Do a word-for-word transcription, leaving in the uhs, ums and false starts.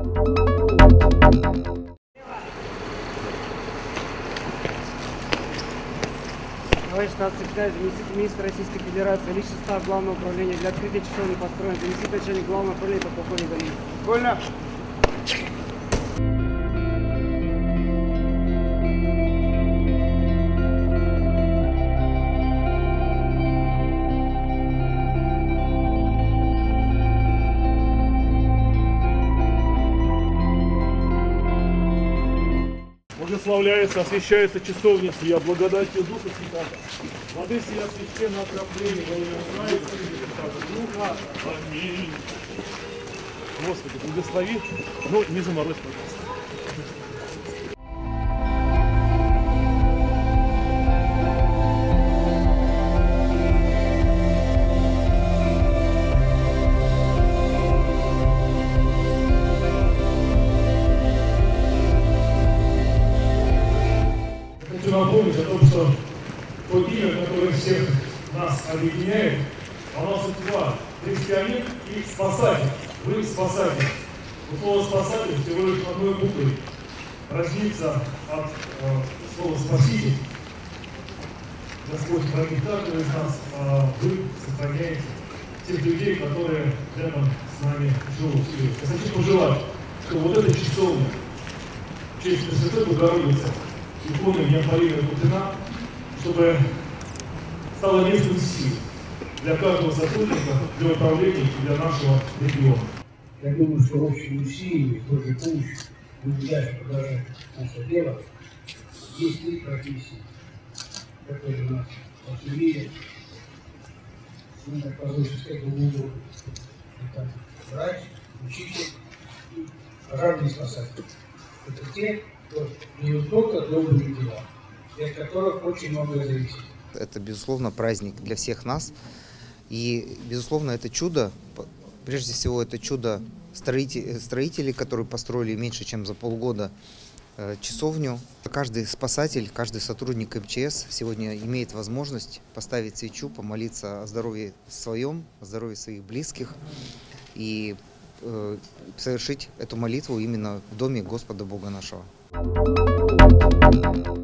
Товарищ статс-секретарь, заместитель министра Российской Федерации, личный состав Главного управления для открытия часовни построен, заместитель начальника Главного управления подполковник Галиев. Вольно. Благословляется, освящается часовня сия, благодатью Духа Святаго. Воды сия священно окропление, во имя Отца и Сына и Святаго Духа. Аминь. Господи, благослови, но не заморозь, пожалуйста. Хочу напомнить о том, что то имя, которое всех нас объединяет, оно существует. Христианин и спасатель. Вы спасатель. Но слово спасатель всего лишь одной буквой разнится от э, слова спаситель. Господь хранит каждого из нас, а вы сохраняете тех людей, которые рядом с нами живут. Я хочу пожелать, чтобы вот эта часовня в честь Пресвятой Богородицы иконы неоспоримая Путина, чтобы стало местом сил для каждого сотрудника, для управления и для нашего региона. Я думаю, что общие усилия, Божий помощь, будет дальше продолжать наше дело. Есть три профессии, которые у нас во всем мире. Мы, так позвольте сказать, угодно. Это врач, учитель и пожарный спасатель. Это те, кто делают только добрые дела, и от которых очень многое зависит. Это, безусловно, праздник для всех нас. И, безусловно, это чудо. Прежде всего, это чудо строителей, которые построили меньше, чем за полгода часовню. Каждый спасатель, каждый сотрудник эм че эс сегодня имеет возможность поставить свечу, помолиться о здоровье своем, о здоровье своих близких и э, совершить эту молитву именно в доме Господа Бога нашего.